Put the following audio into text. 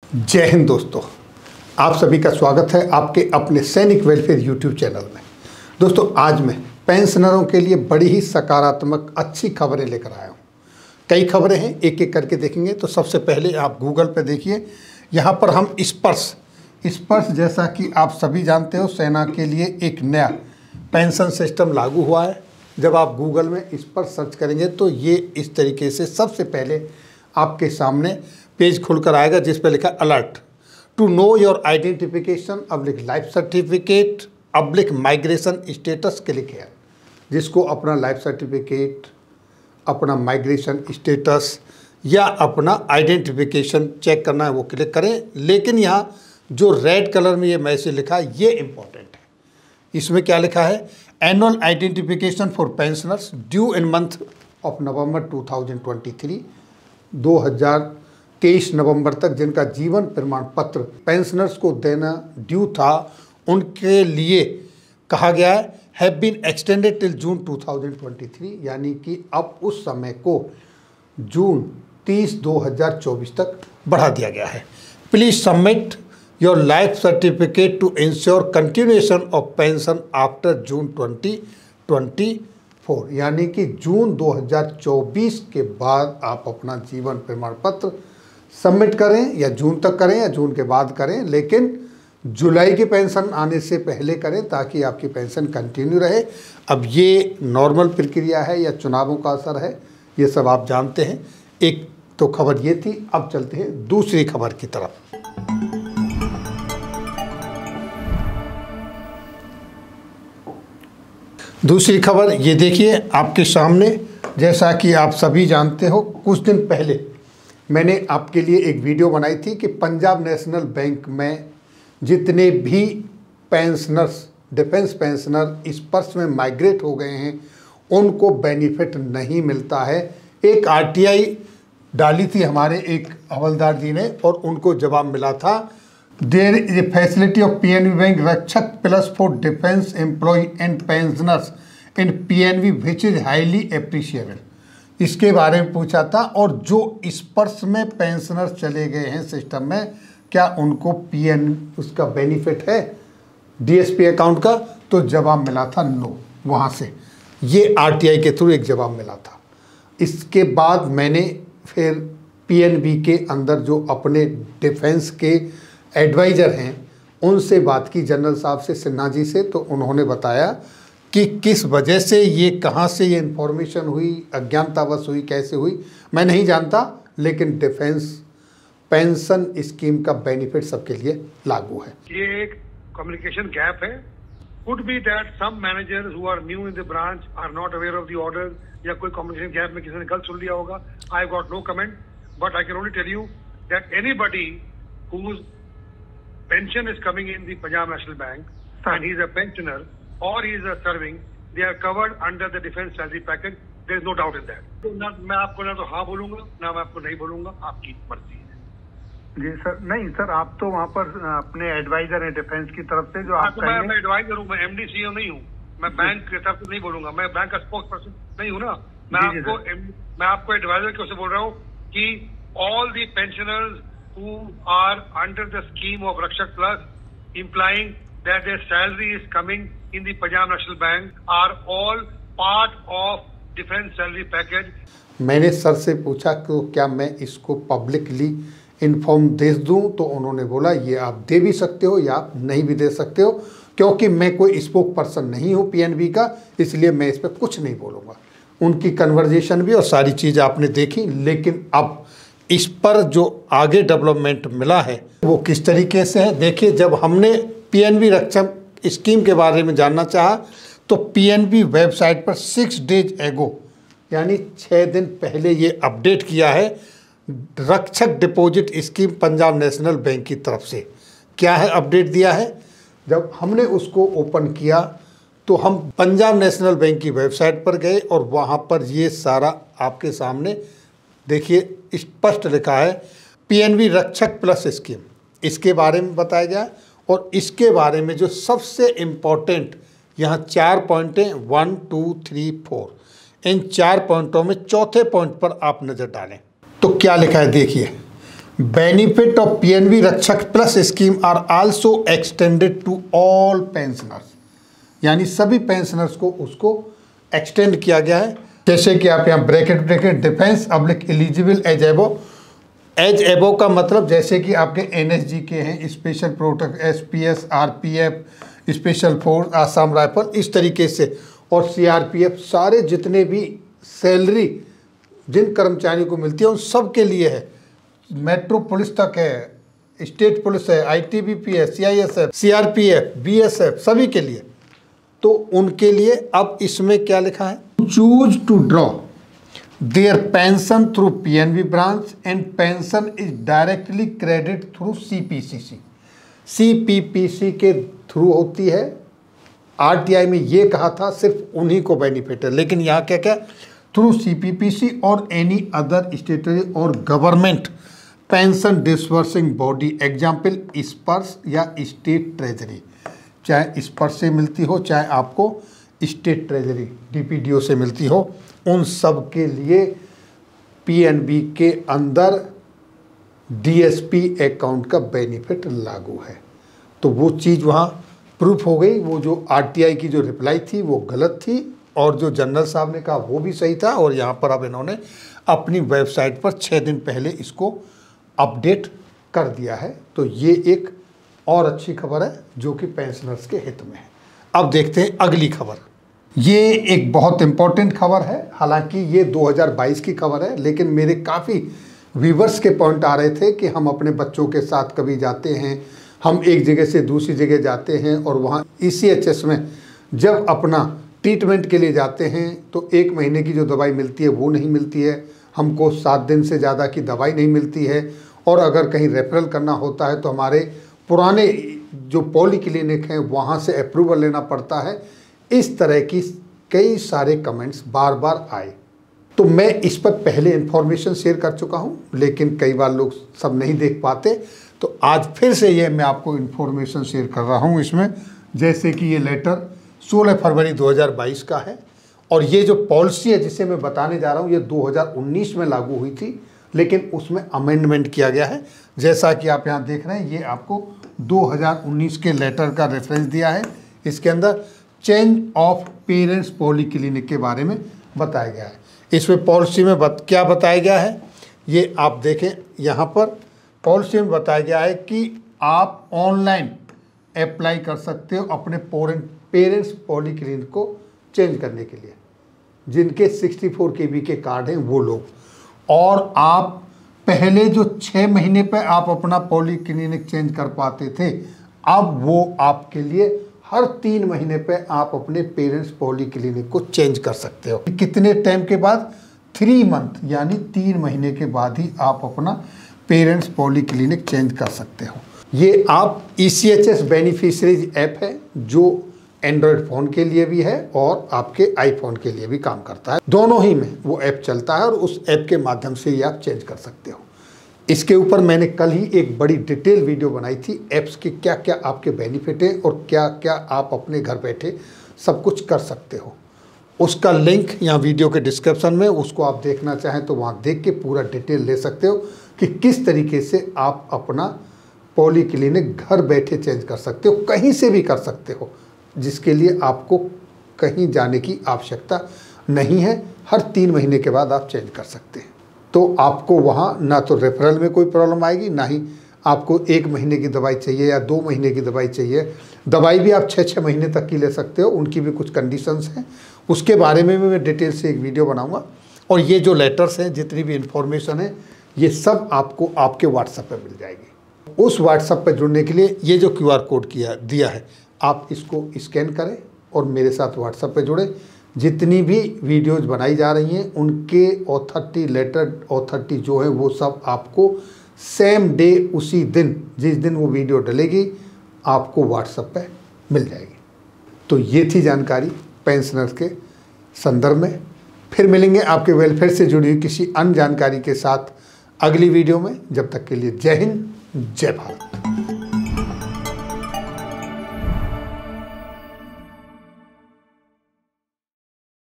जय हिंद दोस्तों, आप सभी का स्वागत है आपके अपने सैनिक वेलफेयर यूट्यूब चैनल में। दोस्तों, आज मैं पेंशनरों के लिए बड़ी ही सकारात्मक अच्छी खबरें लेकर आया हूँ। कई खबरें हैं, एक एक करके देखेंगे। तो सबसे पहले आप गूगल पे देखिए, यहाँ पर हम स्पर्श जैसा कि आप सभी जानते हो, सेना के लिए एक नया पेंशन सिस्टम लागू हुआ है। जब आप गूगल में स्पर्श सर्च करेंगे तो ये इस तरीके से सबसे पहले आपके सामने पेज खुलकर आएगा, जिस पर लिखा alert to know your identification life certificate migration status click है। जिसको अपना लाइफ सर्टिफिकेट, अपना माइग्रेशन स्टेटस या अपना आइडेंटिफिकेशन चेक करना है वो क्लिक करें। लेकिन यहाँ जो रेड कलर में ये मैसेज लिखा है ये इंपॉर्टेंट है। इसमें क्या लिखा है? Annual identification for pensioners due in month of November 2023, 2023 नवंबर तक जिनका जीवन प्रमाण पत्र पेंशनर्स को देना ड्यू था, उनके लिए कहा गया है बीन एक्सटेंडेड टिल जून 2023, यानी कि अब उस समय को जून 30, 2024 तक बढ़ा दिया गया है। Please submit your life certificate to ensure continuation of pension after June 2024, यानी कि जून 2024 के बाद आप अपना जीवन प्रमाण पत्र सबमिट करें, या जून तक करें या जून के बाद करें, लेकिन जुलाई की पेंशन आने से पहले करें ताकि आपकी पेंशन कंटिन्यू रहे। अब ये नॉर्मल प्रक्रिया है या चुनावों का असर है, ये सब आप जानते हैं। एक तो खबर ये थी। अब चलते हैं दूसरी खबर की तरफ। दूसरी खबर ये देखिए आपके सामने। जैसा कि आप सभी जानते हो, कुछ दिन पहले मैंने आपके लिए एक वीडियो बनाई थी कि पंजाब नेशनल बैंक में जितने भी पेंशनर्स, डिफेंस पेंशनर स्पर्श में माइग्रेट हो गए हैं, उनको बेनिफिट नहीं मिलता है। एक आरटीआई डाली थी हमारे एक हवलदार जी ने, और उनको जवाब मिला था there is a facility of PNB bank Rakshak plus for defence employ and pensioners in PNB which is highly appreciable. इसके बारे में पूछा था। और जो स्पर्श में पेंशनर्स चले गए हैं सिस्टम में, क्या उनको उसका बेनिफिट है डीएसपी अकाउंट का? तो जवाब मिला था नो। वहाँ से ये आरटीआई के थ्रू एक जवाब मिला था। इसके बाद मैंने फिर पीएनबी के अंदर जो अपने डिफेंस के एडवाइज़र हैं उनसे बात की, जनरल साहब से, सिन्हा जी से। तो उन्होंने बताया कि किस वजह से ये, कहाँ से ये इन्फॉर्मेशन हुई, अज्ञानतावश हुई, कैसे हुई मैं नहीं जानता, लेकिन डिफेंस पेंशन स्कीम का बेनिफिट सबके लिए लागू है। ये एक कम्युनिकेशन गैप है। Could be that some managers who are new in the branch are not aware of the order, या कोई कम्युनिकेशन गैप में किसी ने गलत सुन लिया होगा। I got no comment, but I can only tell you that anybody whose pension is coming in the Punjab National Bank and he is a pensioner or he is a serving, they are covered under the defense salary package. There is no doubt in that. तो ना मैं आपको ना तो हाँ बोलूंगा ना मैं आपको नहीं बोलूंगा, आपकी मर्जी है। जी सर। नहीं सर, आप तो वहाँ पर अपने एडवाइजर हैं डिफेंस की तरफ से, जो आप मैं एडवाइजर हूँ, मैं एमडी सीईओ नहीं हूँ। मैं बैंक के तरफ से नहीं बोलूंगा, मैं बैंक का स्पोक्स पर्सन नहीं हूँ ना। मैं आपको एडवाइजर क्यों से बोल रहा हूँ कि all the pensioners who are under the scheme of Rakshak Plus, implying that their salary is coming in the Punjab National Bank, are all part of defense salary package. मैंने सर से पूछा कि क्या मैं इसको पब्लिकली इन्फॉर्म दे दूं, तो उन्होंने बोला ये आप दे भी सकते हो या आप नहीं भी दे सकते हो, क्योंकि मैं कोई स्पोक पर्सन नहीं हूँ पीएनबी का, इसलिए मैं इस पर कुछ नहीं बोलूँगा। उनकी कन्वर्जेशन भी और सारी चीज़ आपने देखी। लेकिन अब इस पर जो आगे डेवलपमेंट मिला है वो किस तरीके से है, देखिए। जब हमने पीएनबी रक्षक स्कीम के बारे में जानना चाहा तो पीएनबी वेबसाइट पर 6 डेज एगो, यानी 6 दिन पहले ये अपडेट किया है Rakshak deposit scheme Punjab national bank की तरफ से। क्या है अपडेट दिया है? जब हमने उसको ओपन किया तो हम पंजाब नेशनल बैंक की वेबसाइट पर गए और वहाँ पर ये सारा आपके सामने देखिए स्पष्ट लिखा है पीएनबी रक्षक प्लस स्कीम, इसके बारे में बताया गया। और इसके बारे में जो सबसे इम्पोर्टेंट यहाँ 4 पॉइंट हैं, 1, 2, 3, 4, इन 4 पॉइंटों में चौथे पॉइंट पर आप नज़र डालें तो क्या लिखा है देखिए। Benefit of PNB Rakshak plus scheme are also extended to all pensioners, यानी सभी पेंशनर्स को उसको एक्सटेंड किया गया है। जैसे कि आप यहाँ bracket defence public eligible as above का मतलब जैसे कि आपके एनएसजी के हैं, special protect, SPS, RPF, special force, Assam rifle, इस तरीके से, और सीआरपीएफ, सारे जितने भी सैलरी जिन कर्मचारियों को मिलती है उन सब के लिए है। मेट्रो पुलिस तक है, स्टेट पुलिस है, आईटीबीपी है, सीआईएसएफ, सीआरपीएफ, बीएसएफ, सभी के लिए। तो उनके लिए अब इसमें क्या लिखा है, choose to draw their pension through PNB branch and pension is directly credit through CPCC. CPPC के थ्रू होती है। आरटीआई में ये कहा था सिर्फ उन्हीं को बेनिफिट है, लेकिन यहाँ क्या क्या, थ्रू सीपीपीसी और एनी अदर स्टेटरी और government pension disbursing body, example Sparsh या स्टेट ट्रेजरी, चाहे स्पर्श से मिलती हो चाहे आपको स्टेट ट्रेजरी डीपीडीओ से मिलती हो, उन सब के लिए पीएनबी के अंदर डीएसपी अकाउंट का बेनिफिट लागू है। तो वो चीज़ वहाँ प्रूफ हो गई। वो जो आरटीआई की जो रिप्लाई थी वो गलत थी और जो जनरल साहब ने कहा वो भी सही था। और यहाँ पर अब इन्होंने अपनी वेबसाइट पर 6 दिन पहले इसको अपडेट कर दिया है। तो ये एक और अच्छी खबर है जो कि पेंशनर्स के हित में है। अब देखते हैं अगली खबर। ये एक बहुत इम्पोर्टेंट खबर है, हालांकि ये 2022 की खबर है, लेकिन मेरे काफ़ी व्यूवर्स के पॉइंट आ रहे थे कि हम अपने बच्चों के साथ कभी जाते हैं, हम एक जगह से दूसरी जगह जाते हैं और वहाँ ECHS में जब अपना ट्रीटमेंट के लिए जाते हैं तो 1 महीने की जो दवाई मिलती है वो नहीं मिलती है, हमको 7 दिन से ज़्यादा की दवाई नहीं मिलती है, और अगर कहीं रेफरल करना होता है तो हमारे पुराने जो पॉली क्लिनिक हैं वहाँ से अप्रूवल लेना पड़ता है। इस तरह की कई सारे कमेंट्स बार बार आए, तो मैं इस पर पहले इन्फॉर्मेशन शेयर कर चुका हूँ, लेकिन कई बार लोग सब नहीं देख पाते, तो आज फिर से ये मैं आपको इन्फॉर्मेशन शेयर कर रहा हूँ इसमें। जैसे कि ये लेटर 16 फरवरी 2022 का है, और ये जो पॉलिसी है जिसे मैं बताने जा रहा हूँ ये 2019 में लागू हुई थी, लेकिन उसमें अमेंडमेंट किया गया है। जैसा कि आप यहाँ देख रहे हैं, ये आपको 2019 के लेटर का रेफरेंस दिया है। इसके अंदर change of parents polyclinic के बारे में बताया गया है। इसमें पॉलिसी में क्या बताया गया है, ये आप देखें, यहाँ पर पॉलिसी में बताया गया है कि आप ऑनलाइन अप्लाई कर सकते हो अपने पेरेंट्स पॉली क्लिनिक को चेंज करने के लिए, जिनके 64 KB के कार्ड हैं वो लोग। और आप पहले जो 6 महीने पे आप अपना पॉली क्लिनिक चेंज कर पाते थे, अब वो आपके लिए हर 3 महीने पे आप अपने पेरेंट्स पॉली क्लिनिक को चेंज कर सकते हो। कितने टाइम के बाद, 3 मंथ, यानी 3 महीने के बाद ही आप अपना पेरेंट्स पॉली क्लिनिक चेंज कर सकते हो। ये आप ECHS बेनिफिशरीज ऐप है जो एंड्रॉयड फ़ोन के लिए भी है और आपके आईफोन के लिए भी काम करता है। दोनों ही में वो ऐप चलता है और उस ऐप के माध्यम से ही आप चेंज कर सकते हो। इसके ऊपर मैंने कल ही एक बड़ी डिटेल वीडियो बनाई थी, ऐप्स के क्या क्या आपके बेनिफिट हैं और क्या क्या आप अपने घर बैठे सब कुछ कर सकते हो। उसका लिंक यहाँ वीडियो के डिस्क्रिप्शन में, उसको आप देखना चाहें तो वहाँ देख के पूरा डिटेल ले सकते हो कि किस तरीके से आप अपना पॉली क्लिनिक घर बैठे चेंज कर सकते हो, कहीं से भी कर सकते हो, जिसके लिए आपको कहीं जाने की आवश्यकता नहीं है। हर 3 महीने के बाद आप चेंज कर सकते हैं। तो आपको वहाँ ना तो रेफरल में कोई प्रॉब्लम आएगी, ना ही आपको 1 महीने की दवाई चाहिए या 2 महीने की दवाई चाहिए। दवाई भी आप 6-6 महीने तक की ले सकते हो, उनकी भी कुछ कंडीशंस हैं, उसके बारे में भी मैं डिटेल से एक वीडियो बनाऊंगा। और ये जो लेटर्स हैं, जितनी भी इंफॉर्मेशन है, ये सब आपको आपके व्हाट्सएप पर मिल जाएगी। उस व्हाट्सएप पर जुड़ने के लिए ये जो QR कोड दिया है, आप इसको स्कैन करें और मेरे साथ व्हाट्सएप पर जुड़े। जितनी भी वीडियोज़ बनाई जा रही हैं उनके ऑथोरिटी लेटर, ऑथोरिटी जो है वो सब आपको सेम डे, उसी दिन जिस दिन वो वीडियो डलेगी, आपको व्हाट्सएप पे मिल जाएगी। तो ये थी जानकारी पेंशनर्स के संदर्भ में। फिर मिलेंगे आपके वेलफेयर से जुड़ी हुई किसी अन्य जानकारी के साथ अगली वीडियो में। जब तक के लिए जय हिंद, जय भारत।